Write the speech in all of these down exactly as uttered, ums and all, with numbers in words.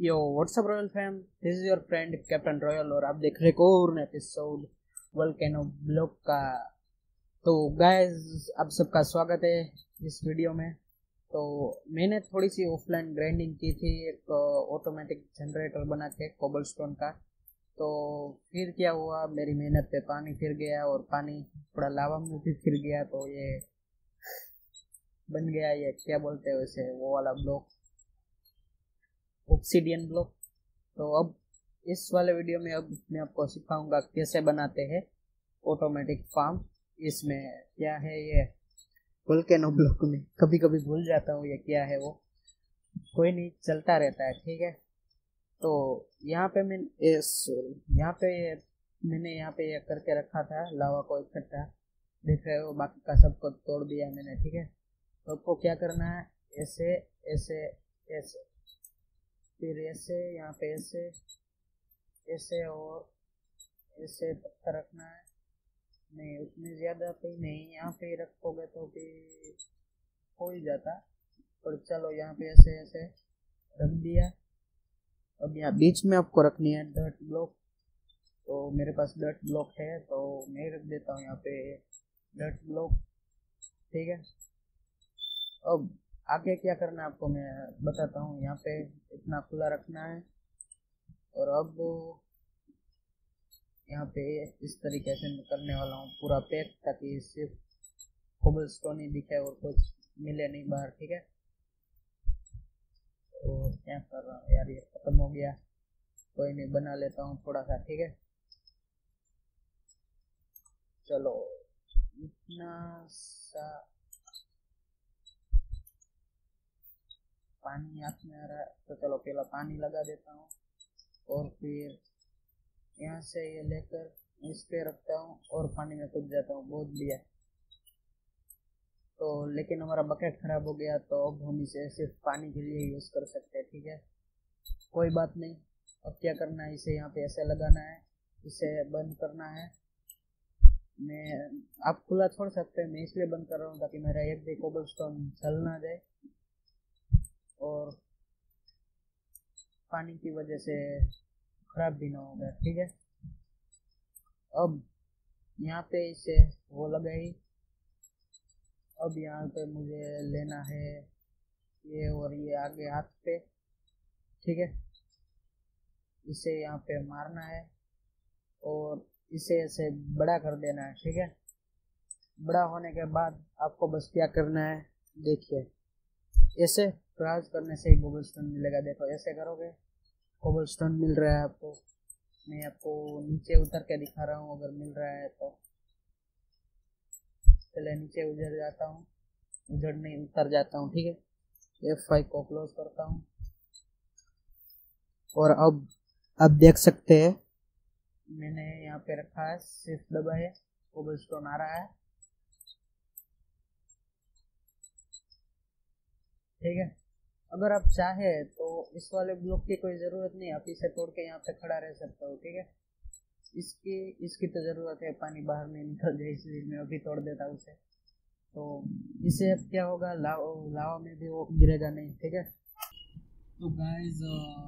Yo WhatsApp royal fam, this is your friend captain royal और आप देख रहे हो और एपिसोड वोल्केनो ब्लॉग का। तो गाइस, आप सबका स्वागत है इस वीडियो में। तो मैंने थोड़ी सी ऑफलाइन ग्राइंडिंग की थी, एक ऑटोमेटिक जनरेटर बना के कोबलस्टोन का। तो फिर क्या हुआ, मेरी मेहनत पे पानी फिर गया और पानी थोड़ा लावा में भी फिर गया, तो ये बन गया, ये क्या बोलते हैं वैसे, वो वाला ब्लॉक, ऑब्सीडियन ब्लॉक। तो अब इस वाले वीडियो में अब मैं आपको सिखाऊंगा कैसे बनाते हैं ऑटोमेटिक फार्म। इसमें क्या है, ये वोल्केनो ब्लॉक में कभी कभी भूल जाता हूँ ये क्या है, वो कोई नहीं, चलता रहता है, ठीक है। तो यहाँ पे मैं इस यहाँ पे ये मैंने यहाँ पे ये करके रखा था, लावा को इकट्ठा, देख रहे हो, बाकी का सबको तोड़ दिया मैंने, ठीक है। तो आपको क्या करना है, ऐसे ऐसे ऐसे, फिर ऐसे, यहाँ पे ऐसे ऐसे और ऐसे पत्थर रखना है। नहीं, उतनी ज़्यादा पे नहीं, यहाँ पे रखोगे तो भी हो ही जाता, पर चलो यहाँ पे ऐसे ऐसे रख दिया। अब यहाँ बीच में आपको रखनी है डर्ट ब्लॉक। तो मेरे पास डर्ट ब्लॉक है तो मैं रख देता हूँ यहाँ पे डर्ट ब्लॉक, ठीक है। अब आगे क्या करना है आपको मैं बताता हूँ। यहाँ पे इतना खुला रखना है और अब यहाँ पे इस तरीके से मैं करने वाला हूँ पूरा पैक, ताकि सिर्फ कोबलस्टोन ही दिखे और कुछ मिले नहीं बाहर, ठीक है। तो क्या कर रहा हूँ यार, ये खत्म हो गया, कोई नहीं, बना लेता हूँ थोड़ा सा, ठीक है। चलो इतना सा पानी हाथ में आ रहा है, तो चलो पहला पानी लगा देता हूँ और फिर यहाँ से ये लेकर इस पे रखता हूँ और पानी में कूद जाता हूँ, बहुत बढ़िया। तो लेकिन हमारा बकेट खराब हो गया, तो अब हम इसे सिर्फ पानी के लिए यूज़ कर सकते हैं, ठीक है, कोई बात नहीं। अब क्या करना है, इसे यहाँ पे ऐसे लगाना है, इसे बंद करना है। मैं आप खुला छोड़ सकते हैं, मैं इसलिए बंद कर रहा हूँ ताकि मेरा एक भी कोबलस्टोन जल ना जाए और पानी की वजह से खराब भी ना होगा, ठीक है। अब यहाँ पे इसे वो लगाई। अब यहाँ पे मुझे लेना है ये और ये आगे हाथ पे, ठीक है। इसे यहाँ पे मारना है और इसे ऐसे बड़ा कर देना है, ठीक है। बड़ा होने के बाद आपको बस क्या करना है, देखिए, ऐसे ब्राउज करने से ही कोबलस्टोन मिलेगा। देखो ऐसे करोगे कोबलस्टोन मिल रहा है आपको। मैं आपको नीचे उतर के दिखा रहा हूँ, अगर मिल रहा है तो। चले नीचे उतर जाता हूँ, उधर नहीं उतर जाता हूँ, ठीक है। एफ फाइव को क्लोज करता हूँ और अब आप देख सकते हैं मैंने यहाँ पे रखा है, शिफ्ट दबाए, कोबलस्टोन आ रहा है, ठीक है। अगर आप चाहे तो इस वाले ब्लॉक की कोई ज़रूरत नहीं, आप इसे तोड़ के यहाँ पे खड़ा रह सकते हो, ठीक है। इसकी इसकी तो ज़रूरत है, पानी बाहर नहीं निकल जाए, इसलिए मैं अभी तोड़ देता हूँ उसे। तो इससे अब क्या होगा, लाव लावा में भी वो गिरेगा नहीं, ठीक है। तो गाइस,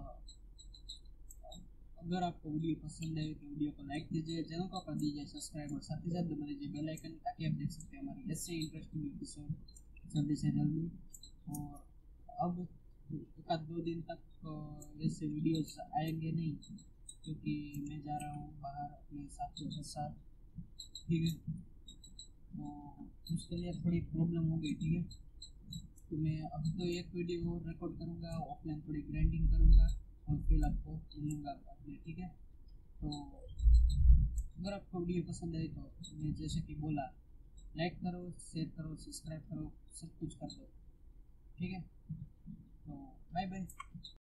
अगर आपको वीडियो पसंद है तो वीडियो को लाइक कीजिए, चैनल को कर दीजिए सब्सक्राइब और साथ ही साथ दबा दीजिए बेल आइकन, ताकि आप देख सकते हैं हमारे ऐसे इंटरेस्टिंग एपिसोड जल्दी से जल्दी। और अब एक आध दो दिन तक ऐसे वीडियोस आएंगे नहीं, क्योंकि मैं जा रहा हूँ बाहर अपने साथियों के साथ, ठीक है। तो उसके लिए थोड़ी प्रॉब्लम हो गई, ठीक है। तो मैं अब तो एक वीडियो और रिकॉर्ड करूँगा, ऑफलाइन थोड़ी ग्राइंडिंग करूँगा और फिर आपको मिलूँगा अपने, ठीक है। तो अगर आपको वीडियो पसंद आए तो मैं जैसे कि बोला, लाइक करो, शेयर करो, सब्सक्राइब करो, सब कुछ कर दो, ठीक है। तो बाय बाय।